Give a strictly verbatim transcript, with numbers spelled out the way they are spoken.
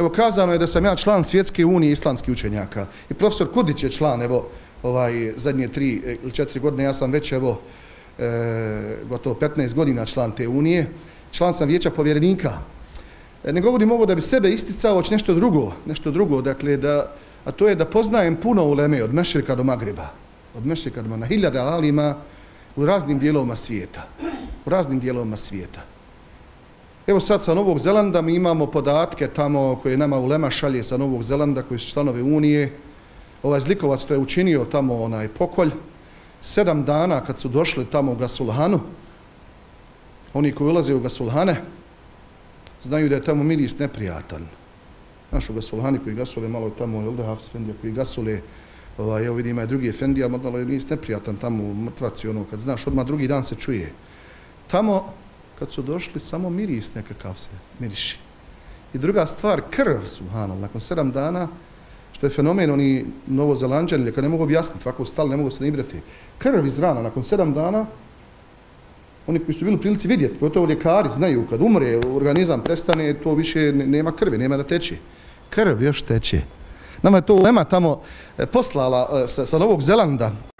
evo kazano je da sam ja član Svjetske unije islamskih učenjaka. I profesor Kudić je član, evo, ovaj, zadnje tri ili četiri godine, ja sam već, evo, e, gotovo petnaest godina član te unije. Član sam vijeća povjerenika. E, ne govorim ovo da bi sebe isticao, već nešto drugo, nešto drugo, dakle, da, a to je da poznajem puno uleme od Mešrika do Magreba, od Mešrika do na hiljade alima u raznim dijelovima svijeta, u raznim dijelovima svijeta. Evo sad sa Novog Zelanda mi imamo podatke tamo koje nama ulema šalje sa Novog Zelanda koji su članovi Unije. Ovaj zlikovac to je učinio tamo onaj pokolj. Sedam dana kad su došli tamo u Gasulhanu, oni koji ulaze u Gasulhane, znaju da je tamo miris neprijatan. Naš u Gasulhani koji gasule malo tamo, jel da Hafs Efendija koji gasule, ovaj, evo vidim ima i drugi Efendija, malo je miris neprijatan tamo u mrtvaci, ono, kad znaš, odmah drugi dan se čuje. Tamo, kad su došli, samo miris nekakav se miriši. I druga stvar, krv, subhanallah, nakon sedam dana, što je fenomen, oni Novozelanđani, kad ne mogu objasniti, ovako stali, ne mogu se ne ibrati, krv iz rana, nakon sedam dana, oni koji su bili u prilici vidjeti, gotovo ljekari znaju, kad umre, organizam prestane, to više nema krvi, nema da teče. Krv još teče. Nama je to ulema tamo poslala sa, sa Novog Zelanda,